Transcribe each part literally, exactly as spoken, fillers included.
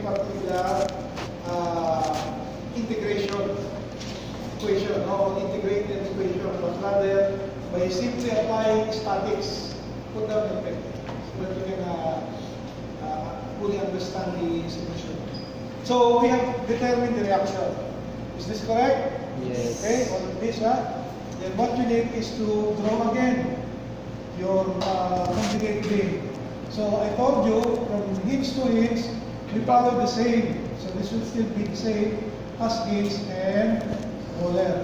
particular uh, integration equation, no? Integrated equation, but rather by simply applying statics, put down the effect, so that you can uh, uh, fully understand the solution. So we have determined the reaction. Is this correct? Yes. Okay, all of this, huh? Then what you need is to draw again your uh, conjugate beam. So I told you from hinge to hinge, we follow the same. So this will still be the same as hinge and roller.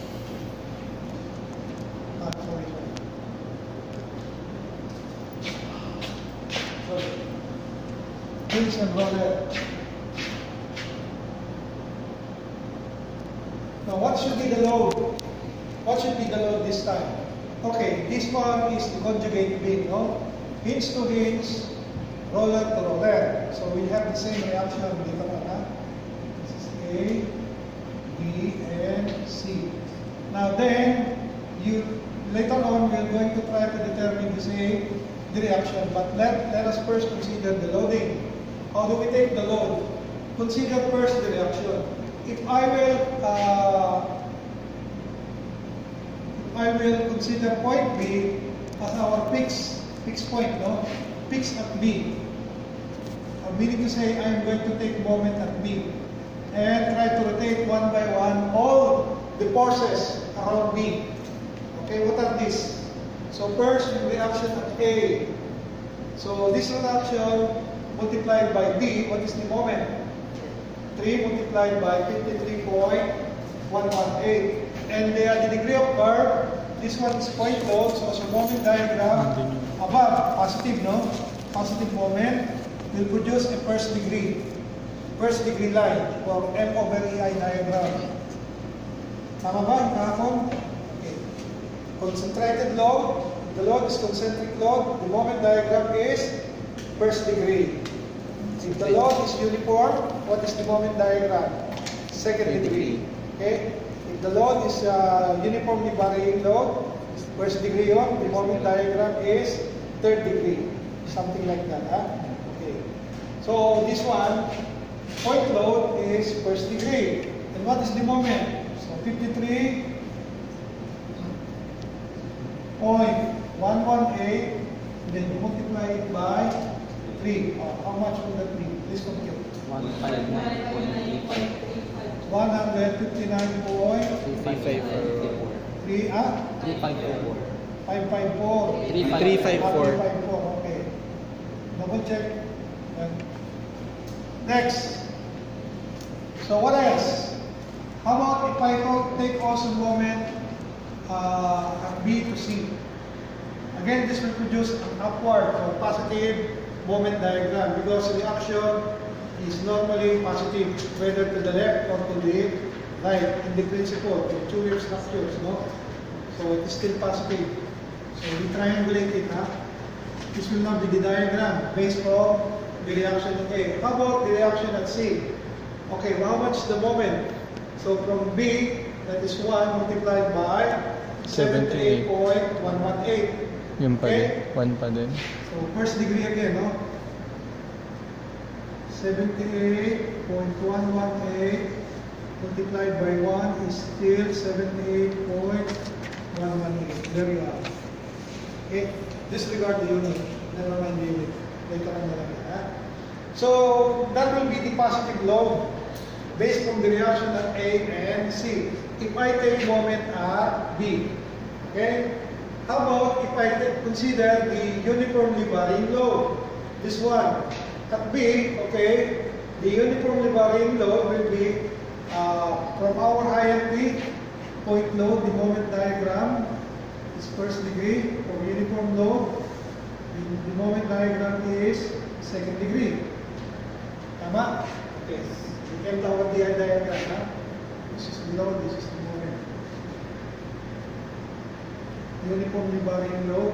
Ah, sorry, sorry. Sorry. Hinge and roller. Now what should be the load? What should be the load this time? Okay, this one is the conjugate beam, no? Hinge to hinge, roller to roller. So we have the same reaction dito na, ha? This is A, B, and C. Now then, you later on we're going to try to determine the same the reaction, but let, let us first consider the loading. How do we take the load? Consider first the reaction. If I will uh, if I will consider point B as our fixed fixed point, no? Fixed at B. Uh, meaning to say I am going to take moment at B and try to rotate one by one all the forces around B. Okay, what are these? So first, the reaction at A. So this reaction multiplied by B, what is the moment? three multiplied by fifty-three point one one eight. And the, uh, the degree of curve, this one is point load, so as a moment diagram, above, positive, no? Positive moment will produce a first degree. First degree line, or M over E I diagram. Tama ba yung kahapon? Okay. Concentrated load, the load is concentric load, the moment diagram is first degree. If the load is uniform, what is the moment diagram? Second degree. Okay? If the load is uh, uniformly varying load, first degree on, the moment diagram is third degree. Something like that. Huh? Okay. So this one, point load is first degree. And what is the moment? So fifty-three point one one eight, then you multiply it by three. Uh, how much will that be? Please compute. one fifty-nine point three five. one fifty-nine point three five four. three, ah? three five four. five five four. three five four. three five four, okay. Double check. And next. So what else? How about if I take also moment uh, at B to C? Again, this will produce an upward or positive moment diagram because the reaction is normally positive, whether to the left or to the right in the principle of two wave structures, no? So it is still positive. So we triangulate it, huh? This will now be the diagram based on the reaction at A. How about the reaction at C? Okay, well, how much is the moment? So from B, that is one multiplied by seventy-eight point one one eight. Yun pa din. one pa din. So first degree again, no? seventy-eight point one one eight multiplied by one is still seventy-eight point one one eight. There you are. Okay? Disregard the unit. Never mind the unit. Later on na lang yan, ha? So that will be the positive load based on the reaction at A and C. If I take moment at B, okay? How about if I consider the uniformly varying load? This one. At B, okay, the uniformly varying load will be uh, from our I N P, point load, the moment diagram is first degree for uniform load. The, the moment diagram is second degree. Tama? Okay. You can tawag the diagram, ha? This is the load, this is the moment. Uniformly varying load.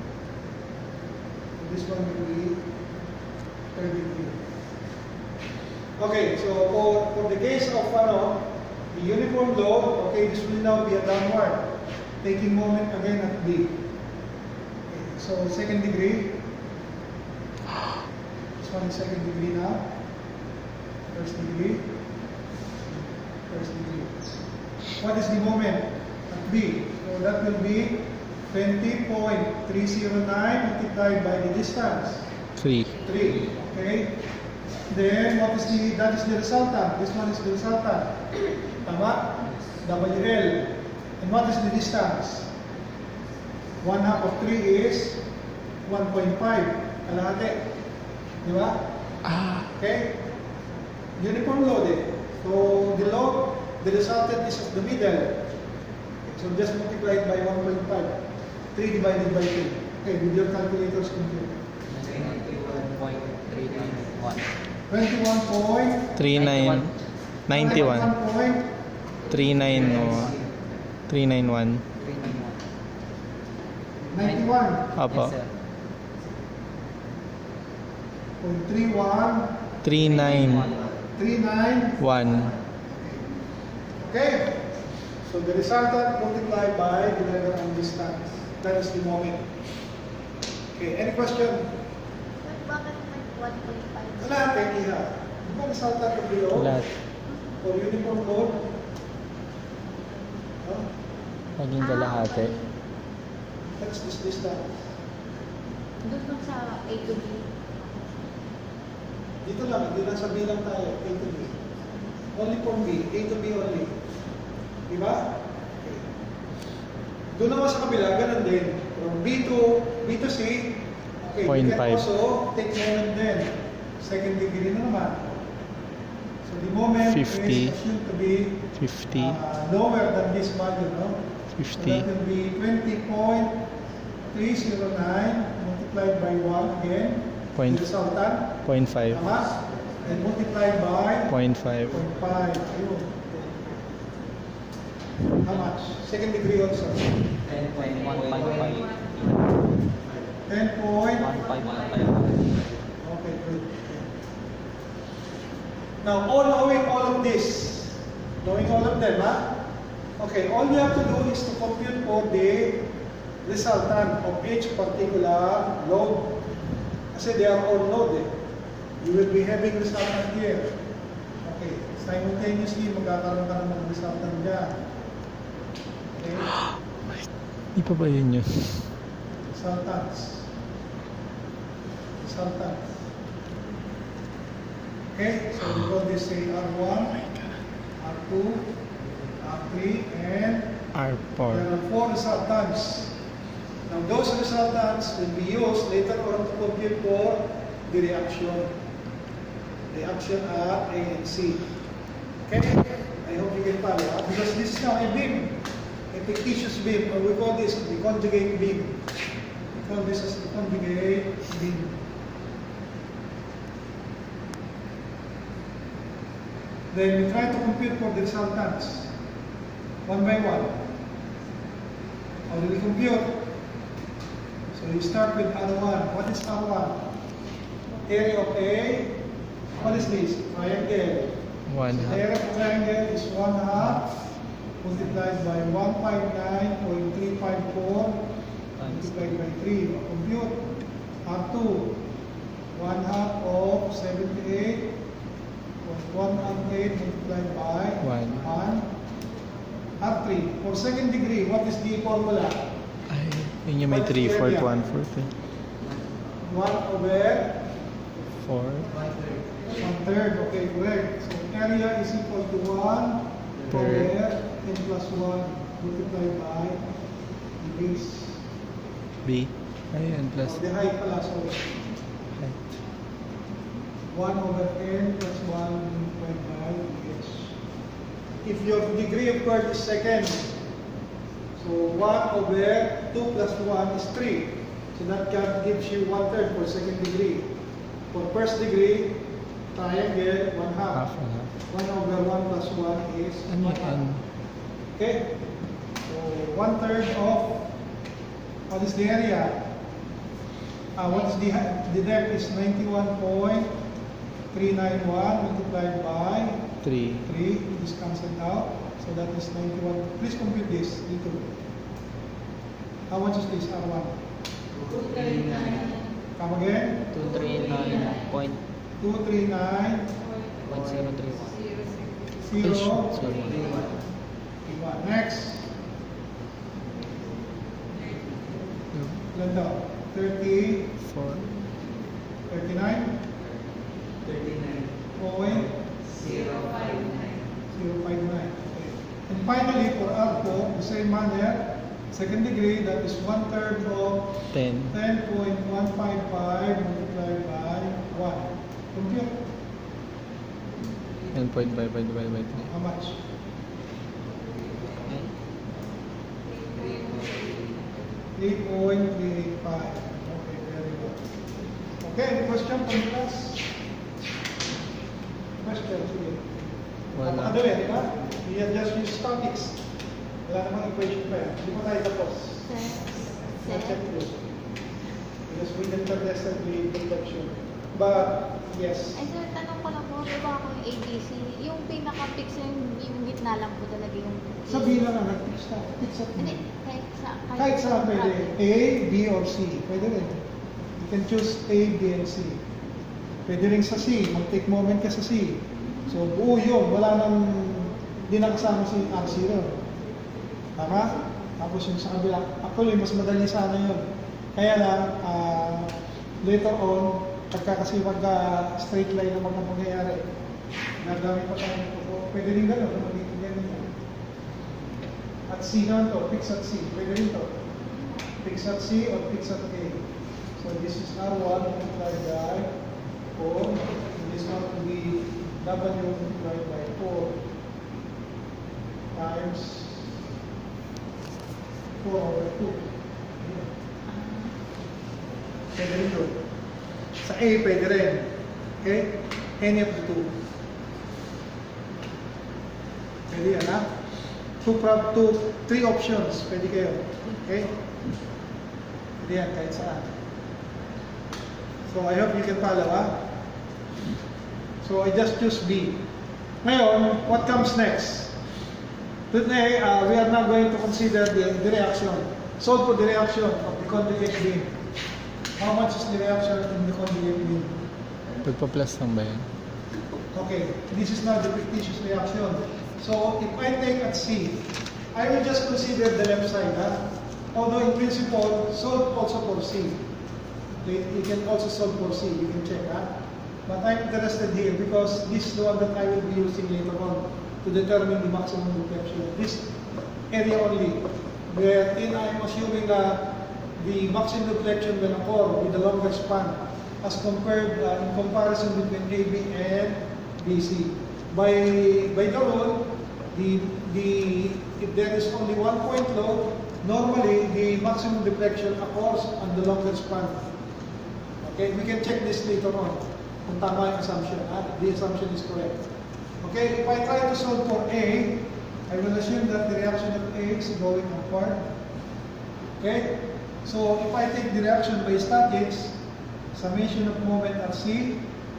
This one will be third degree. Okay, so for, for the case of ano, the uniform load, okay, this will now be a downward, taking moment again at B. Okay, so second degree. This one is second degree now. First degree. First degree. What is the moment at B? So that will be twenty point three zero nine multiplied by the distance. three. three. Okay? Then, what is the, that is the resultant. This one is the resultant. Tama? W L. And what is the distance? one half of three is one point five. Kalahati. Di ba? Ah. Okay? Uniform load eh. So, the load, the resultant is of the middle. So, just multiply it by one point five. three divided by two. Okay, with your calculators compute. twenty-one point three nine one. twenty-one point three nine. ninety-one. point three nine. three nine one. ninety-one. Apo. Yes, sir. Point three one. three nine three nine. one. Okay. So the resultant multiplied by the level and distance. That is the moment. Okay, any question? Bakit nag one point five? Wala, thank you. Di ba resultant of below? Lahat. For uniform load? Huh? Maging kalahati. That's this distance. Doon lang sa A to B. Dito lang, hindi lang sa B lang tayo. A to B. Only for B. A to B only. Di ba? Okay. Doon naman sa kabila, ganun din. From B to B to C, okay, Point you can five. also take moment din. Second degree na naman. So the moment fifty. is assumed to be fifty. uh, lower than this value, no? So fifty. that will be twenty point three zero nine multiplied by one again. Point. The resultant. Point five. Tama? And multiplied by Point five. point five. Ayun. How much? Second degree also. ten point one five five. ten point. one five one five. Okay, good. Now, all knowing all of this, knowing all of them, huh? Okay, all you have to do is to compute for the resultant of each particular load. Kasi they are all load eh. You will be having resultant here. Okay, simultaneously magkakaroon ka ng mga resultant dyan. Okay, Di pa ba yun yun? resultants. Resultants. Okay, so we call this say R one, R two, R three, and R there four. are four resultants. Now those resultants will be used later on to compute for the reaction. Reaction at A and C. Okay? I hope you can follow. Huh? Because this is now a beam. A fictitious beam. Or we call this the conjugate beam. We call this as the conjugate beam. Then we try to compute for the resultants. One by one. How do we compute? So you start with R one. What is R one? Area of A. What is this? Triangle. One The half. area of triangle is one half multiplied by one hundred fifty-nine point three five four multiplied by three. Compute. R two. One half of seventy-eight point one eight multiplied by One. one. R three. For second degree, what is the formula? Ay, yun yung may three fourth, one fourth. eh. one over four. one third. Okay, correct. So area is equal to one Third. over n plus one multiplied by the base. B. Ayan, plus Oh, the height pala, sorry. height. one over n plus one multiplied by the base. If your degree of curve is second, so one over two plus one is three. So that gives you one third for second degree. For first degree, triangle, one half. Half and half. one over one plus one is Ano one half. yan? Okay? So, one third of, what is the area? Uh, what is the, the depth is ninety-one point three nine one multiplied by Three. three. This cancelled out. So that is ninety-one. Please compute this. Dito. How much is this? R one. Come again? two three nine point two three nine one point zero three one. zero, Sorry. three, one. Next. Ilan daw? thirty, four. thirty-nine, thirty-nine. point zero five nine. zero five nine. Okay. And finally, for alpha, the same manner, second degree, that is one third of ten. ten point one five five multiplied by one. Compute. ten point five five divided by three. How much? eight point three eight five. Okay, very good. Okay, any question from the class? Question, sige. Wala. Napakadali, di ba? We have just used statics. Wala namang equation pa yan. Hindi pa tayo tapos. Not yet close. Because we never tested the deflection. But, yes. Ay, sir, tanong ko lang po, di ba ako yung A B C, yung pinaka-fix yung, yung gitna lang po talaga yung... Sabihin lang na, fix na. Fix at Hindi, kahit sa... Kahit saan sa pwede. bracket. A, B, or C. Pwede rin. You can choose A, B, and C. Pwede rin sa C. Mag-take moment ka sa C. So, buo yun. Wala nang... Hindi na kasama si R zero. Tama? Tapos yung sa kabila. Actually, mas madali sana yun. Kaya lang, ah, later on, pagka kasi magka straight line na mga mangyayari, nagamit pa tayo nito. Pwede rin gano'n. Magiging ganun yan. At C naman to, fix at C. Pwede rin to. Fix at C or fix at A. So this is R one multiplied by four. And this one will be W multiplied by four times four over two. Pwede rin to. Sa A, pwede rin. Okay? Any of the two. Pwede yan, ha? Two, prob- two, three options. Pwede kayo. Okay? Pwede yan, kahit saan. So, I hope you can follow, ha? So, I just choose B. Ngayon, what comes next? Today, uh, we are now going to consider the, the reaction. Solve for the reaction of the conjugate beam. How much is the reaction in the conjugate beam? Pagpa-plus lang ba yan? Okay, this is now the fictitious reaction. So, if I take at C, I will just consider the left side. Huh? Although in principle, solve also for C. Okay, you can also solve for C, you can check. Huh? But I'm interested here because this is the one that I will be using later on to determine the maximum reflection. This area only, wherein I'm assuming that the maximum reflection will occur with the longer span as compared uh, in comparison between A B and B C. By by the rule, the the if there is only one point load, normally the maximum reflection occurs on the longer span. Okay, we can check this later on. Kung tama yung assumption, ah, the assumption is correct. Okay, if I try to solve for A, I will assume that the reaction of A is going upward. Okay. So, if I take the reaction by statics, summation of moment at C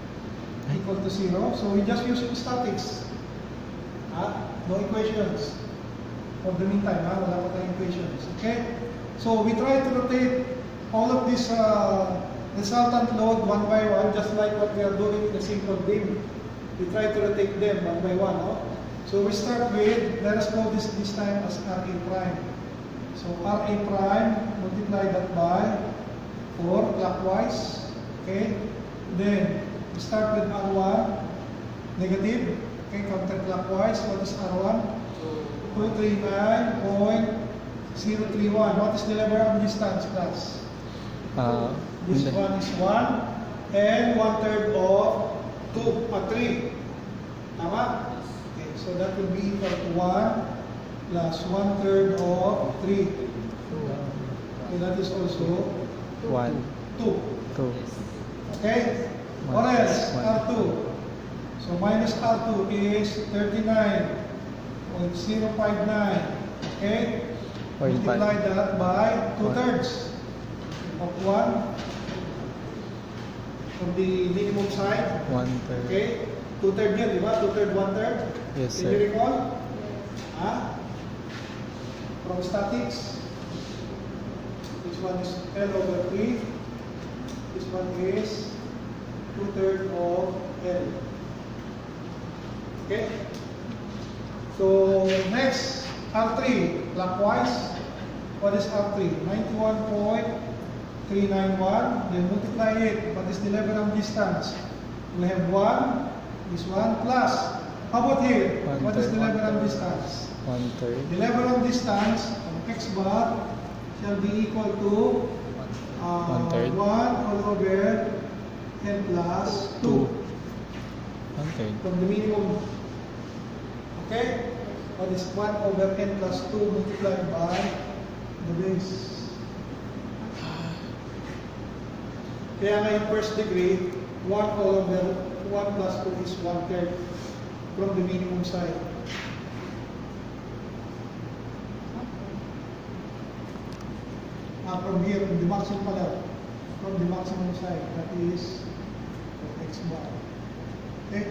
equal to zero. So, we just use statics. Ah, no equations. For the meantime, ah, wala pa tayong equations. Okay? So, we try to rotate all of this uh, resultant load one by one, just like what we are doing in the simple beam. We try to rotate them one by one. No? So, we start with, let us call this this time as R A prime. So R A prime, multiply that by four clockwise. Okay. Then we start with R one, negative. Okay, counterclockwise. What is R one? two thirty-nine point zero three one. What is the Leverham distance, class? Ah, This hindi. one is one and one third of two or three. Tama? Okay, so that will be equal to one plus one third of three. Okay, that is also One, two. two. Okay? One Or else, plus one. R two. So minus R two is thirty-nine point zero five nine. Okay? Point Multiply five. that by two One. thirds of one from the minimum side. One third. Okay? Two third yun, di ba? Two third, one third. Yes, Can you sir. recall? Ah? From statics. This one is L over three. This one is two third of L. Okay? So, next, R three, clockwise. What is R three? ninety-one point three nine one. Then multiply it. What is the leveram distance? We have one, this one, plus. How about here? One What is third. the leveram distance? One third. The leveram distance of x bar shall be equal to uh, One third. one all over n plus two. One third. From the minimum. Okay? What is one over n plus two multiplied by the base. Kaya ngayon first degree, one all over one plus two is one third from the minimum side. Uh, from here, from the maximum pala, from the maximum side, that is x bar. Okay?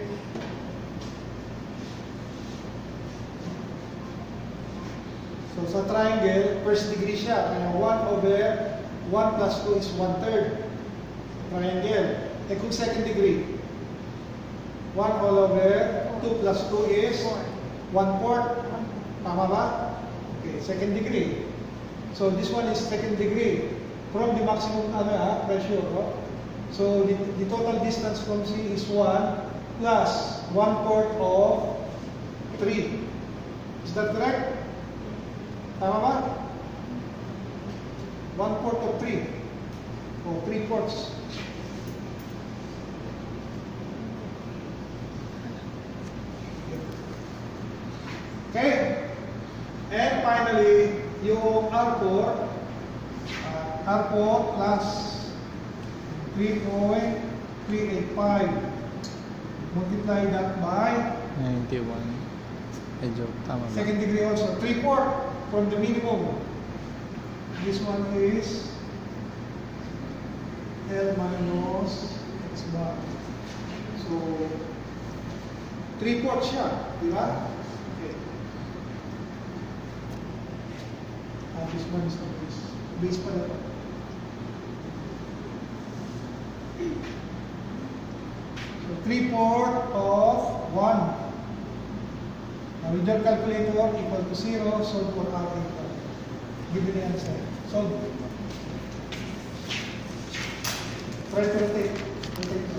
So sa triangle, first degree siya. Kaya one over one plus two is one third. Triangle. Eh kung second degree, one all over two plus two is one fourth. Tama ba? Okay, second degree. So this one is second degree from the maximum ano, ah, pressure. Oh? So the, the total distance from C is one plus one fourth of three. Is that correct? Tama ba? one fourth of three. O three fourths. Okay? And finally, yung R four, uh, R four plus three point three eight five. Multiply that by ninety-one. Ay, joke. Tama ba? second degree also. three fourths from the minimum. This one is L minus X bar. So, three fourths siya. Di ba? Okay. Ah, this one is the base. Base pala ito. So, three fourths of one. Now, with your calculator equal to zero, solve for R equal. Give me the answer. Solve. Try to rotate. Rotate.